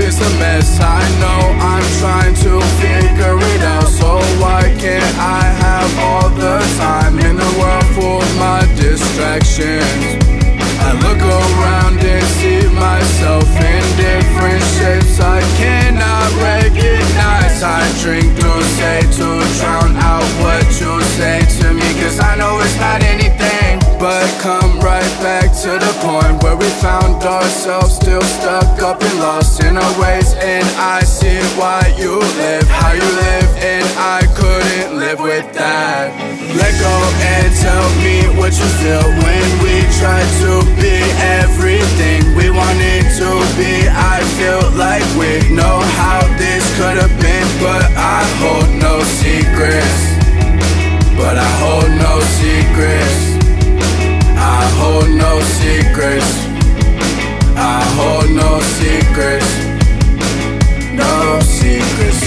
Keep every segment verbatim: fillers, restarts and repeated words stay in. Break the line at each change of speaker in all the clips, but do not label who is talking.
is a mess. I know I'm trying to figure it out, so why can't I have all the time in the world for my distractions? I look around and see myself in different shapes I cannot recognize. I drink Zay to drown out what you say to me, cause I know it's not anything. But come right back to the point where we found ourselves still stuck up and lost in our ways. And I see why you live, how you live, and I couldn't live with that. Let go and tell me what you feel when we try to be everything we wanted to be. I feel like we know how this could have been, but I hold no secrets. But I hold no secrets. I hold no secrets. I hold no secrets. No secrets.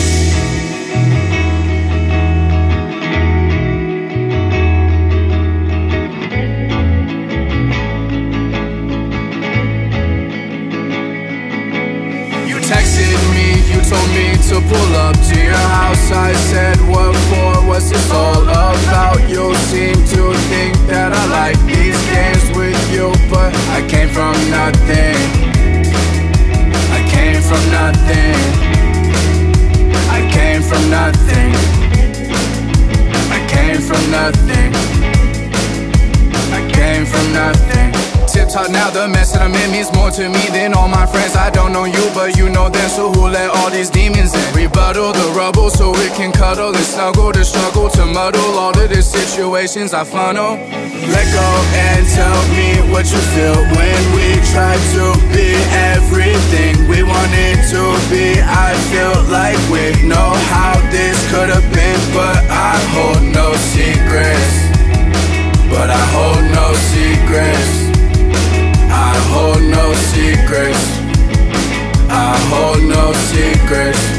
You texted me, you told me to pull up to your house. I said, what for? What's this all about? You seem to think that I like these games with you, but I came from nothing. I came from nothing. I came from nothing. I came from nothing. I came from nothing. Tip top now, the mess that I'm in means more to me than all my friends. I don't know you, but you know them, so who let all these demons in? Rebuttal the rubble so it can cuddle and snuggle. The struggle to muddle all of the situations I funnel. Let go and tell me what you feel when we try to be everything we wanted to be. I feel like we know how this could have been, but I hold no secrets. But I hold no secrets. I hold no secrets. I hold no secrets.